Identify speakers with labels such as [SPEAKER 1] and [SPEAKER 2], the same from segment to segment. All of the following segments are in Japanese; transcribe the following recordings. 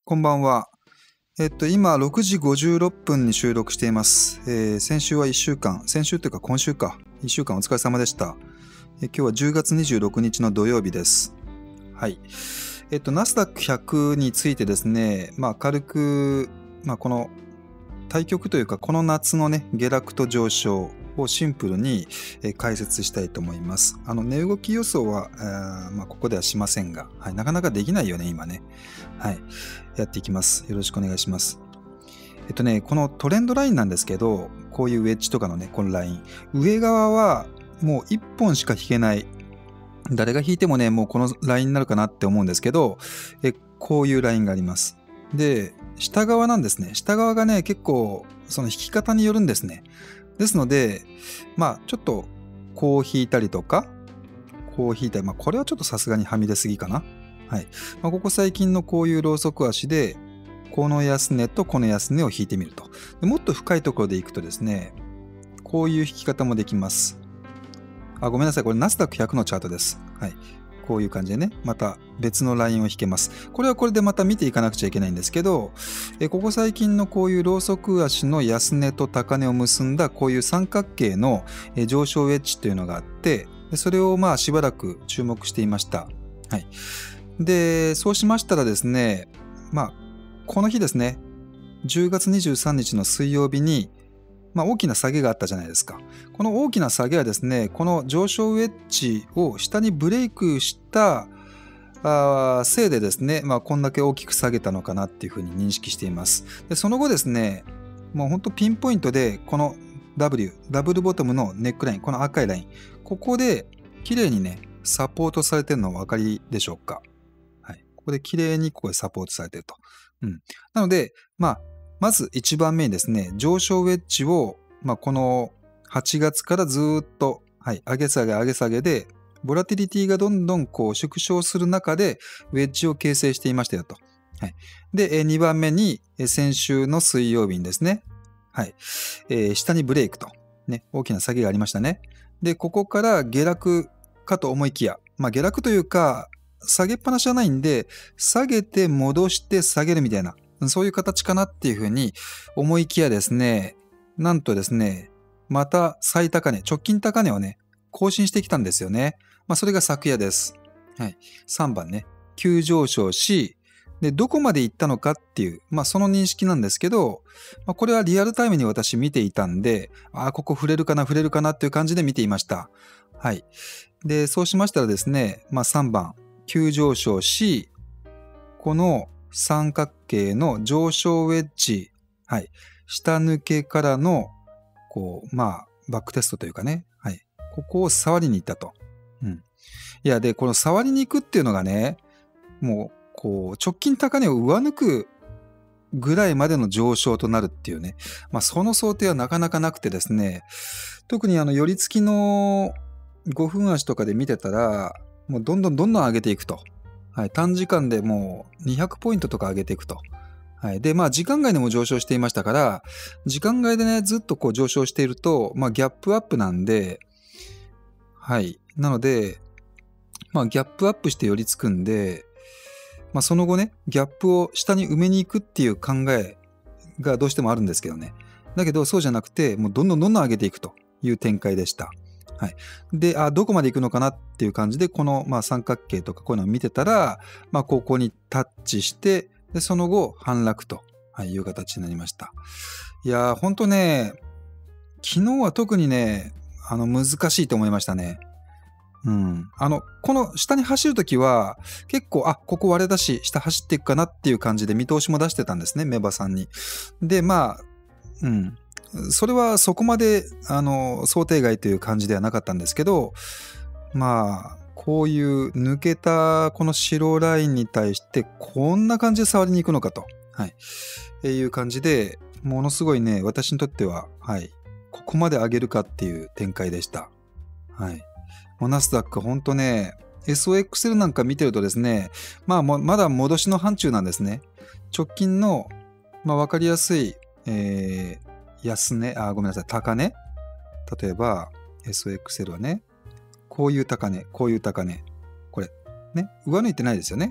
[SPEAKER 1] こんばんは。今、6時56分に収録しています。先週は1週間、先週というか今週か、1週間お疲れ様でした。今日は10月26日の土曜日です。はい。ナスダック100についてですね、軽く、この対局というか、この夏のね、下落と上昇をシンプルに解説したいと思います。値動き予想は、ここではしませんが、はい、なかなかできないよね、今ね。はい。やっていきます。よろしくお願いします。このトレンドラインなんですけど、こういうウェッジとかのね、このライン。上側はもう1本しか引けない。誰が引いてもね、もうこのラインになるかなって思うんですけど、こういうラインがあります。で、下側なんですね。下側がね、結構その引き方によるんですね。ですので、ちょっとこう引いたりとか、こう引いたり、これはちょっとさすがにはみ出すぎかな。はい。ここ最近のこういうローソク足で、この安値とこの安値を引いてみると。でもっと深いところでいくとですね、こういう引き方もできます。ごめんなさい。これナスダック100のチャートです。はい。こういう感じでね、また別のラインを引けます。これはこれでまた見ていかなくちゃいけないんですけど、ここ最近のこういうローソク足の安値と高値を結んだこういう三角形の上昇ウェッジというのがあって、それをしばらく注目していました。はい。で、そうしましたらですね、この日ですね、10月23日の水曜日に、大きな下げがあったじゃないですか。この大きな下げはですね、この上昇ウェッジを下にブレイクしたせいでですね、こんだけ大きく下げたのかなっていうふうに認識しています。で、その後ですね、もうほんとピンポイントで、この W、ダブルボトムのネックライン、この赤いライン、ここで綺麗にね、サポートされてるのお分かりでしょうか。はい。ここで綺麗にここでサポートされてると。なので、まず1番目にですね、上昇ウェッジを、この8月からずっと、上げ下げ上げ下げで、ボラティリティがどんどんこう縮小する中で、ウェッジを形成していましたよと。はい。で、2番目に、先週の水曜日にですね、はい。下にブレイクと。ね、大きな下げがありましたね。で、ここから下落かと思いきや、下落というか、下げっぱなしじゃないんで、下げて戻して下げるみたいな、そういう形かなっていうふうに思いきやですね、なんとですね、また最高値、直近高値をね、更新してきたんですよね。それが昨夜です。はい。3番ね、急上昇し、で、どこまで行ったのかっていう、その認識なんですけど、これはリアルタイムに私見ていたんで、ここ触れるかなっていう感じで見ていました。はい。で、そうしましたらですね、3番、急上昇し、この三角形の上昇ウェッジ、はい、下抜けからの、バックテストというかね、はい、ここを触りに行ったと。いや、で、この触りに行くっていうのがね、もう、直近高値を上抜くぐらいまでの上昇となるっていうね、その想定はなかなかなくてですね、特に寄り付きの5分足とかで見てたら、もうどんどん上げていくと。はい、短時間でもう200ポイントとか上げていくと。はい、で、時間外でも上昇していましたから、時間外でね、ずっとこう上昇していると、ギャップアップなんで、はい。なので、ギャップアップして寄り付くんで、その後ね、ギャップを下に埋めに行くっていう考えがどうしてもあるんですけどね。だけど、そうじゃなくて、もうどんどん上げていくという展開でした。はい。で、どこまで行くのかなっていう感じで、この、三角形とかこういうのを見てたら、ここにタッチして、で、その後、反落という形になりました。いやー、ほんとね、昨日は特にね、難しいと思いましたね。この下に走るときは、結構、ここ割れだし、下走っていくかなっていう感じで見通しも出してたんですね、メバさんに。で、それはそこまで想定外という感じではなかったんですけど、こういう抜けたこの白ラインに対してこんな感じで触りに行くのかと、いう感じで、ものすごいね、私にとっては、ここまで上げるかっていう展開でした。ナスダックほんとね、SOXL なんか見てるとですね、まだ戻しの範疇なんですね。直近の、わかりやすい、安値、ごめんなさい、高値。例えば、SOXL はね、こういう高値、こういう高値。これ、ね、上抜いてないですよね。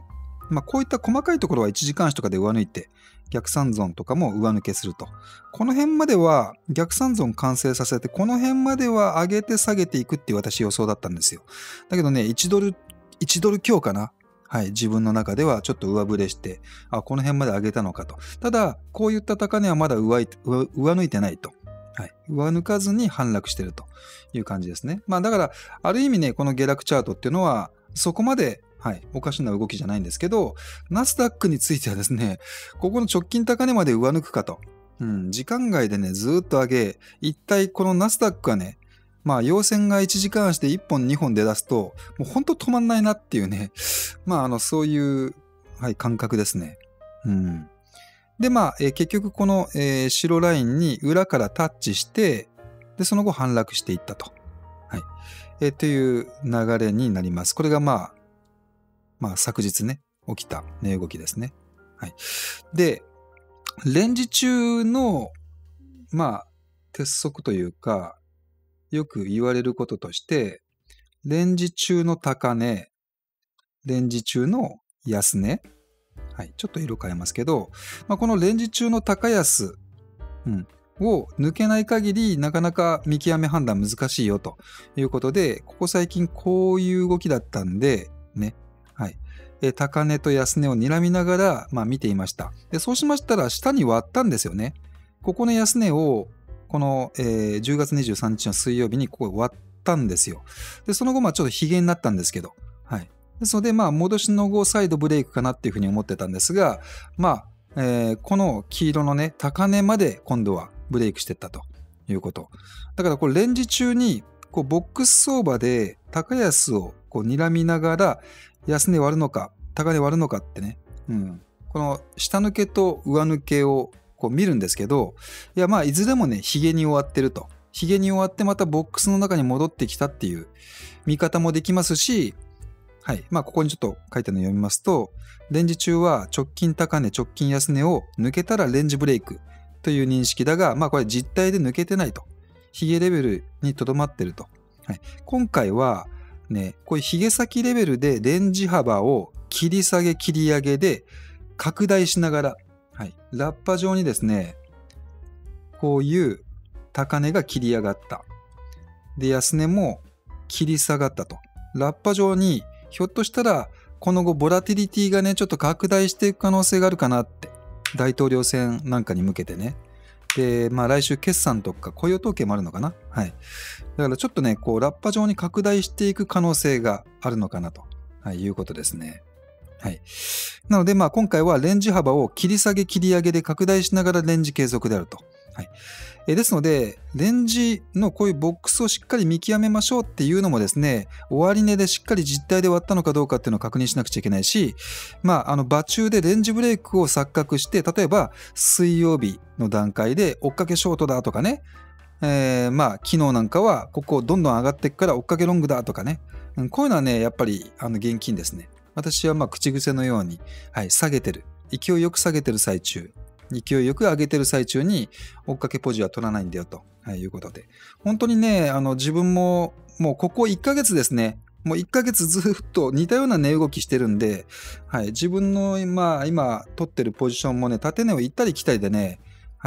[SPEAKER 1] こういった細かいところは1時間足とかで上抜いて、逆三尊とかも上抜けすると。この辺までは逆三尊完成させて、この辺までは上げて下げていくっていう私予想だったんですよ。だけどね、1ドル強かな。はい、自分の中ではちょっと上振れして、この辺まで上げたのかと。ただ、こういった高値はまだ上抜いてないと。はい、上抜かずに反落してるという感じですね。だから、ある意味ね、この下落チャートっていうのは、そこまで、おかしな動きじゃないんですけど、ナスダックについてはですね、ここの直近高値まで上抜くかと。時間外でね、ずーっと上げ、一体このナスダックはね、陽線が1時間足で1本2本出だすと、もうほんと止まんないなっていうね、そういう、感覚ですね。で、結局この、白ラインに裏からタッチして、で、その後反落していったと。という流れになります。これが昨日ね、起きた値動きですね。で、レンジ中の、鉄則というか、よく言われることとして、レンジ中の高値、レンジ中の安値、ちょっと色変えますけど、このレンジ中の高安、を抜けない限り、なかなか見極め判断難しいよということで、ここ最近こういう動きだったんで、ね、高値と安値を睨みながら、見ていました。で、そうしましたら、下に割ったんですよね。ここの安値を、この、10月23日の水曜日にここ割ったんですよ。で、その後、ちょっとヒゲになったんですけど、ですので、戻しの後、再度ブレイクかなっていうふうに思ってたんですが、この黄色のね、高値まで今度はブレイクしていったということ。だから、これ、レンジ中に、ボックス相場で高安を睨みながら、安値割るのか、高値割るのかってね、この下抜けと上抜けを見るんですけど、いずれもね、ヒゲに終わってると。ヒゲに終わってまたボックスの中に戻ってきたっていう見方もできますし、ここにちょっと書いてあるのを読みますと、レンジ中は直近高値、直近安値を抜けたらレンジブレイクという認識だが、これ実態で抜けてないと。ヒゲレベルにとどまってると。今回は、こういうヒゲ先レベルでレンジ幅を切り下げ切り上げで拡大しながら、ラッパ状にですね、こういう高値が切り上がった。で、安値も切り下がったと。ラッパ状にひょっとしたらこの後ボラティリティがね、ちょっと拡大していく可能性があるかなって。大統領選なんかに向けてね。で、来週決算とか雇用統計もあるのかな。だからちょっとね、ラッパ状に拡大していく可能性があるのかなと、いうことですね。なので、今回はレンジ幅を切り下げ切り上げで拡大しながらレンジ継続であると。ですので、レンジのこういうボックスをしっかり見極めましょうっていうのもですね、終値でしっかり実態で割ったのかどうかっていうのを確認しなくちゃいけないし、場中でレンジブレイクを錯覚して、例えば水曜日の段階で追っかけショートだとかね、昨日なんかはここどんどん上がっていくから追っかけロングだとかね、こういうのはね、やっぱり現金ですね。私は口癖のように、下げてる。勢いよく下げてる最中。勢いよく上げてる最中に追っかけポジは取らないんだよということで。本当にね、自分ももうここ1ヶ月ですね。もう1ヶ月ずっと似たような値動きしてるんで、自分の今取ってるポジションもね、縦値を行ったり来たりでね、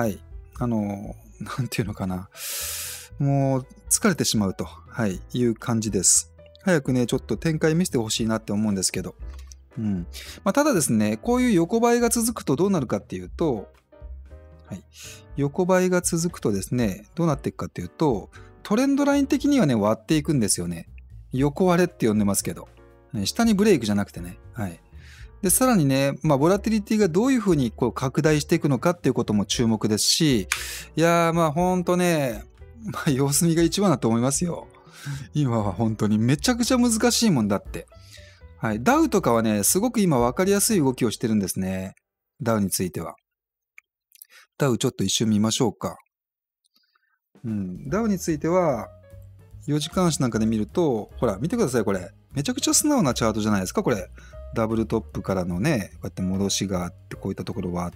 [SPEAKER 1] なんていうのかな。もう疲れてしまうと、いう感じです。早くね、ちょっと展開見せてほしいなって思うんですけど。ただですね、こういう横ばいが続くとどうなるかっていうと、横ばいが続くとですね、どうなっていくかっていうと、トレンドライン的にはね、割っていくんですよね。横割れって呼んでますけど、下にブレイクじゃなくてね。で、さらにね、ボラティリティがどういうふうに拡大していくのかっていうことも注目ですし、いやー、ほんとね、様子見が一番だと思いますよ。今は本当にめちゃくちゃ難しいもんだって。ダウとかはね、すごく今分かりやすい動きをしてるんですね。ダウについては。ダウちょっと一瞬見ましょうか。ダウについては、4時間足なんかで見ると、ほら、見てください、これ。めちゃくちゃ素直なチャートじゃないですか、これ。ダブルトップからのね、こうやって戻しがあって、こういったところはあって、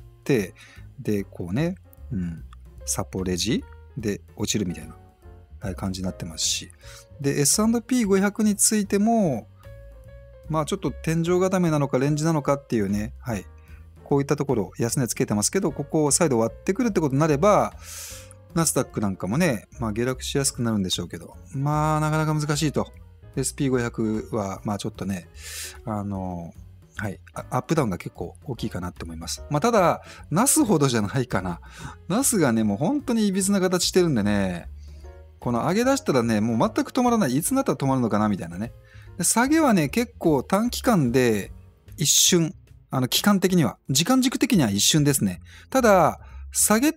[SPEAKER 1] で、こうね、サポレジで落ちるみたいな感じになってますし。で、S&P500 についても、 まあちょっと天井固めなのかレンジなのかっていうね、はい。こういったところ安値つけてますけど、ここを再度割ってくるってことになれば、ナスダックなんかもね、まあ下落しやすくなるんでしょうけど、まあなかなか難しいと。SP500 は、まあちょっとね、はい、アップダウンが結構大きいかなって思います。まあただ、ナスほどじゃないかな。ナスがね、もう本当にいびつな形してるんでね、この上げ出したらね、もう全く止まらない。いつになったら止まるのかなみたいなね。で下げはね、結構短期間で一瞬、期間的には、時間軸的には一瞬ですね。ただ、下げって、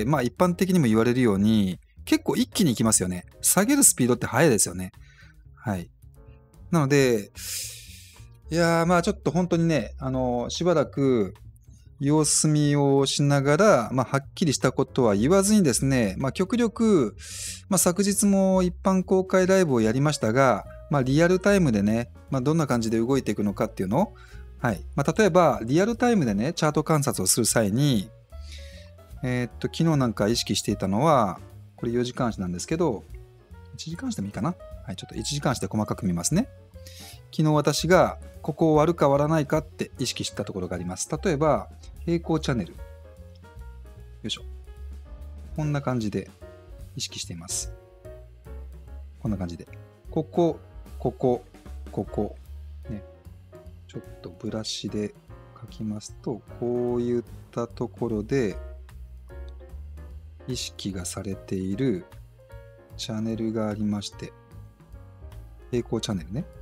[SPEAKER 1] まあ一般的にも言われるように、結構一気にいきますよね。下げるスピードって速いですよね。はい。なので、いやー、まあちょっと本当にね、しばらく様子見をしながら、まあはっきりしたことは言わずにですね、まあ極力、まあ昨日も一般公開ライブをやりましたが、まあリアルタイムでね、まあどんな感じで動いていくのかっていうのを、はい。まあ例えばリアルタイムでね、チャート観察をする際に、昨日なんか意識していたのは、これ4時間足なんですけど、1時間足でもいいかな。はい、ちょっと1時間足で細かく見ますね。昨日私がここを割るか割らないかって意識したところがあります。例えば、平行チャンネル。よいしょ。こんな感じで意識しています。こんな感じで。ここ、ここ、ここ。ね。ちょっとブラシで書きますと、こういったところで意識がされているチャンネルがありまして、平行チャンネルね。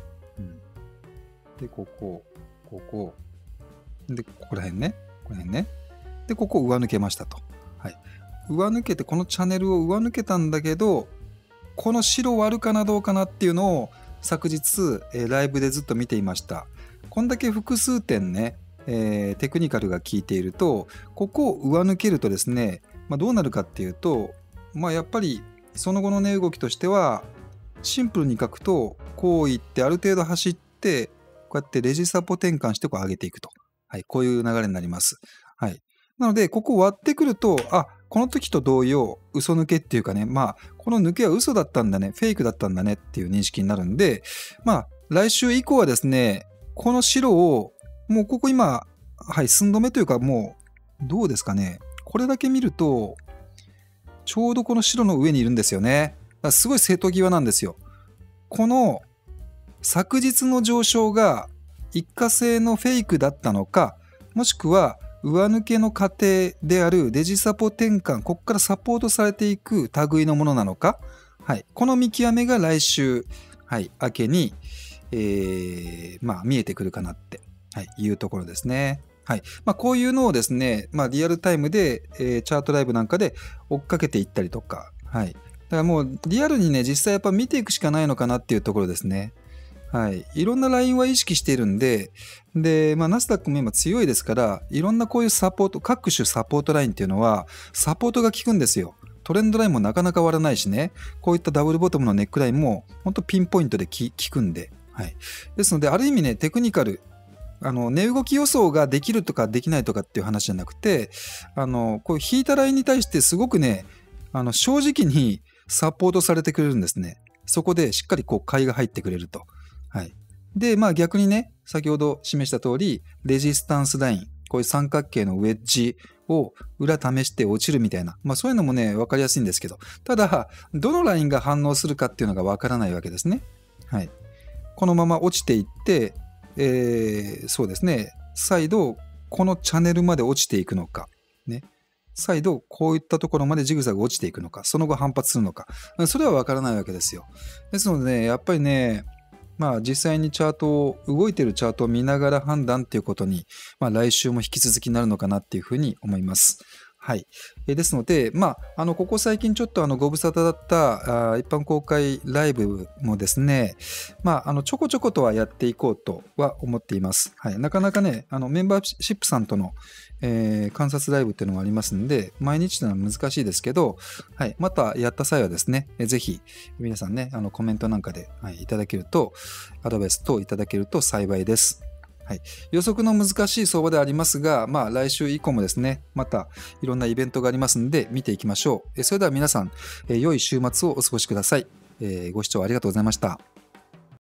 [SPEAKER 1] で、ここ、ここ。で、ここら辺ね。この辺ね。で、ここ上抜けましたと。はい。上抜けて、このチャンネルを上抜けたんだけど、この白割るかなどうかなっていうのを昨日、ライブでずっと見ていました。こんだけ複数点ね、テクニカルが効いていると、ここを上抜けるとですね、まあ、どうなるかっていうと、まあ、やっぱりその後の値動きとしては、シンプルに書くと、こういってある程度走って、こうやってレジサポ転換してこう上げていくと。はい、こういう流れになります。はい。なので、ここ割ってくると、あ、この時と同様、嘘抜けっていうかね、まあ、この抜けは嘘だったんだね、フェイクだったんだねっていう認識になるんで、まあ、来週以降はですね、この白を、もうここ今、はい、寸止めというか、もう、どうですかね。これだけ見ると、ちょうどこの白の上にいるんですよね。だからすごい瀬戸際なんですよ。この昨日の上昇が一過性のフェイクだったのか、もしくは上抜けの過程であるレジサポ転換、ここからサポートされていく類のものなのか、はい、この見極めが来週、はい、明けに、まあ、見えてくるかなって、はい、いうところですね。はい、まあ、こういうのをですね、まあ、リアルタイムで、チャートライブなんかで追っかけていったりとか、はい、だからもうリアルにね、実際やっぱ見ていくしかないのかなっていうところですね。はい。いろんなラインは意識しているんで、で、まあ、ナスダックも今強いですから、いろんなこういうサポート、各種サポートラインっていうのは、サポートが効くんですよ。トレンドラインもなかなか割らないしね、こういったダブルボトムのネックラインも、本当ピンポイントで効くんで、はい。ですので、ある意味ね、テクニカル、値動き予想ができるとかできないとかっていう話じゃなくて、こういう引いたラインに対してすごくね、正直にサポートされてくれるんですね。そこでしっかりこう買いが入ってくれると。はい。で、まあ逆にね、先ほど示した通り、レジスタンスライン、こういう三角形のウェッジを裏試して落ちるみたいな、まあそういうのもね、わかりやすいんですけど、ただ、どのラインが反応するかっていうのがわからないわけですね。はい。このまま落ちていって、そうですね、再度、このチャンネルまで落ちていくのか、ね。再度、こういったところまでジグザグ落ちていくのか、その後反発するのか、それはわからないわけですよ。ですのでね、やっぱりね、まあ実際にチャートを、動いてるチャートを見ながら判断っていうことに、まあ来週も引き続きなるのかなっていうふうに思います。はい。ですので、まあ、ここ最近ちょっとご無沙汰だった一般公開ライブもですね、まあ、ちょこちょことはやっていこうとは思っています。はい。なかなかね、メンバーシップさんとの、観察ライブっていうのもありますんで、毎日というのは難しいですけど、はい。またやった際はですね、ぜひ、皆さんね、コメントなんかで、はい、いただけると、アドバイス等いただけると幸いです。はい、予測の難しい相場ではありますが、まあ、来週以降もですね、またいろんなイベントがありますので見ていきましょう。それでは皆さん、良い週末をお過ごしください。ご視聴ありがとうございました。